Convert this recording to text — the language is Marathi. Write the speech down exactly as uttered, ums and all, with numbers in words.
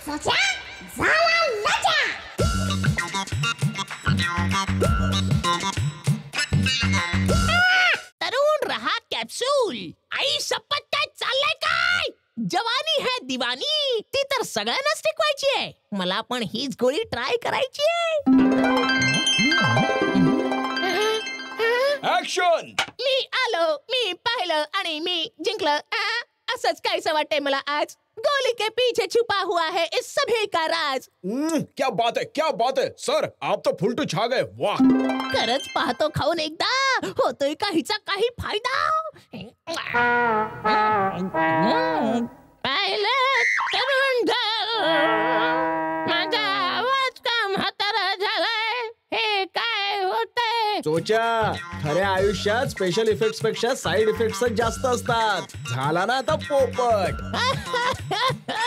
चोच्या, झाला लोचा. तरुण रहा कॅप्सूल. आई शपथ काय चाललंय काय? जवानी है दिवानी ती तर सगळ्यांनाच टिकवायची आहे. मला पण हीच गोळी ट्राय करायची आहे. ऍक्शन. मी आलो, मी पाहिलं आणि मी जिंकलं. आ, असंच काहीसं वाटतंय मला आज. गोली के पीछे छुपा हुआ है इस सभी का राज. हम्म, क्या बात है, क्या बात है सर, आप तो फुल टू छा गए. वाह. खरंच पाहतो खाऊन एकदा होतोय काहीचा काही फायदा. पाहिलं तरुण माझा आवाज का म्हातारा झालाय. हे काय होतंय? चोच्या, खऱ्या आयुष्यात स्पेशल इफेक्ट्स पेक्षा साइड इफेक्ट्स जास्त असतात. झाला ना आता पोपट.